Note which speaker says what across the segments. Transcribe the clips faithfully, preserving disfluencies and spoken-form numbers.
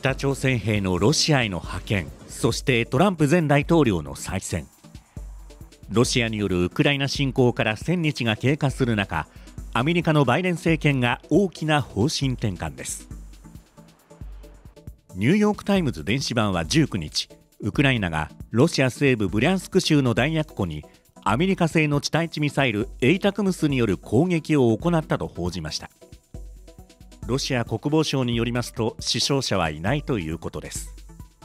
Speaker 1: 北朝鮮兵のロシアへの派遣、そしてトランプ前大統領の再選。ロシアによるウクライナ侵攻からせんにちが経過する中、アメリカのバイデン政権が大きな方針転換です。ニューヨークタイムズ電子版はじゅうくにち、ウクライナがロシア西部ブリャンスク州の弾薬庫にアメリカ製の地対地ミサイルエイタクムスによる攻撃を行ったと報じました。ロシア国防省によりますと、死傷者はいないということです。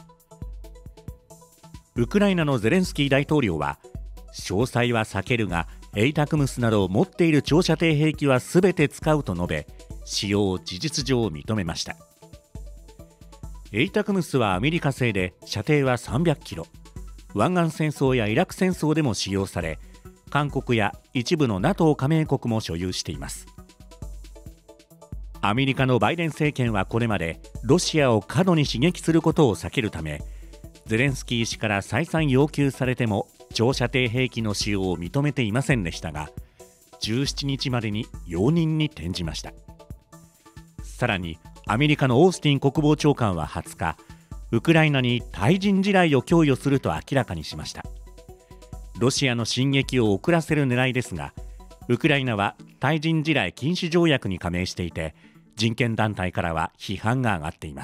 Speaker 1: ウクライナのゼレンスキー大統領は、詳細は避けるがエイタクムスなどを持っている長射程兵器はすべて使うと述べ、使用を事実上認めました。エイタクムスはアメリカ製で射程はさんびゃくキロ、湾岸戦争やイラク戦争でも使用され、韓国や一部の ナトー 加盟国も所有しています。アメリカのバイデン政権はこれまでロシアを過度に刺激することを避けるため、ゼレンスキー氏から再三要求されても長射程兵器の使用を認めていませんでしたが、じゅうしちにちまでに容認に転じました。さらにアメリカのオースティン国防長官ははつか、ウクライナに対人地雷を供与すると明らかにしました。ロシアの進撃を遅らせる狙いですが、ウクライナは対人地雷禁止条約に加盟していて、人権団体からは批判が上がっています。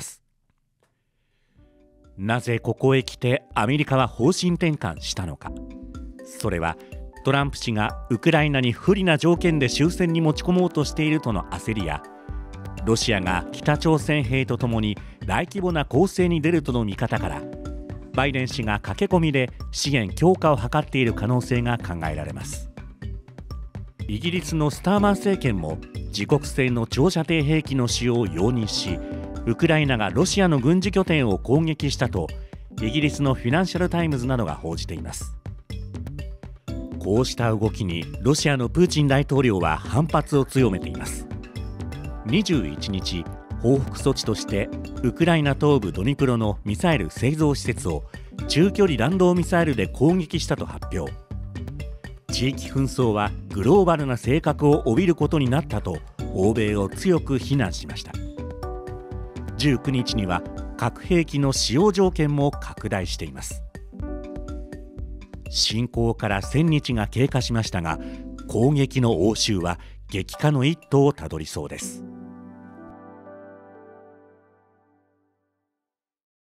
Speaker 1: なぜここへ来てアメリカは方針転換したのか。それはトランプ氏がウクライナに不利な条件で終戦に持ち込もうとしているとの焦りや、ロシアが北朝鮮兵とともに大規模な攻勢に出るとの見方から、バイデン氏が駆け込みで資源強化を図っている可能性が考えられます。イギリスのスターマー政権も自国製の長射程兵器の使用を容認し、ウクライナがロシアの軍事拠点を攻撃したとイギリスのフィナンシャル・タイムズなどが報じています。こうした動きにロシアのプーチン大統領は反発を強めています。にじゅういちにち、報復措置としてウクライナ東部ドニプロのミサイル製造施設を中距離弾道ミサイルで攻撃したと発表。地域紛争はグローバルな性格を帯びることになったと欧米を強く非難しました。じゅうくにちには核兵器の使用条件も拡大しています。侵攻からせんにちが経過しましたが、攻撃の応酬は激化の一途をたどりそうです。